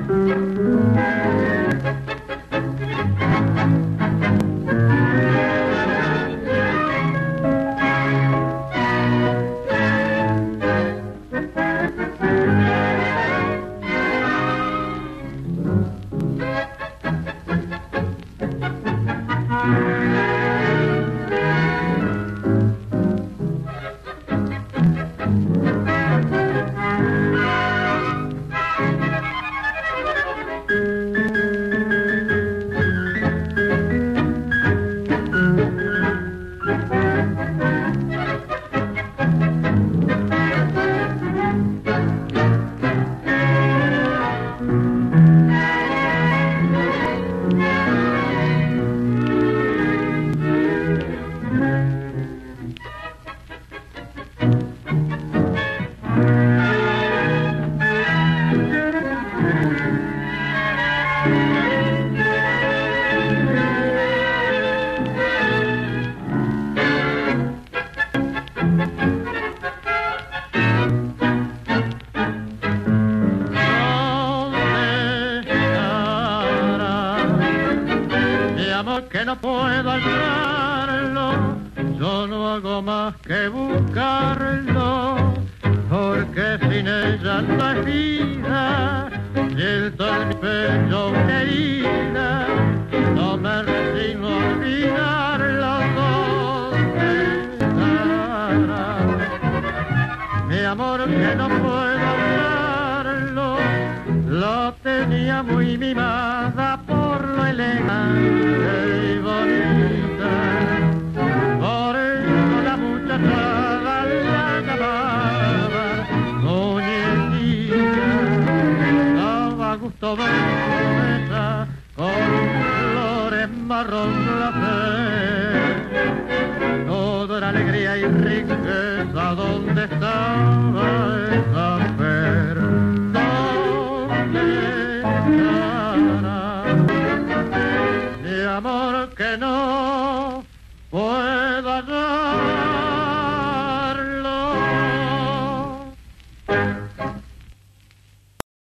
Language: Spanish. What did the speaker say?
Que no puedo hallarlo, yo no hago más que buscarlo, porque sin ella no es vida, siento en mi pecho una herida, no me resigno a olvidarlo. ¿Dónde estará mi amor que no puedo hablarlo? Lo tenía muy mimada por lo elegante y bonita, por eso la muchachada la llamaba Muñequita. Daba gusto ver su mesa con flores marrón la fe, todo era alegría y riqueza. ¿Dónde estaba esa mujer? Mi amor que no puedo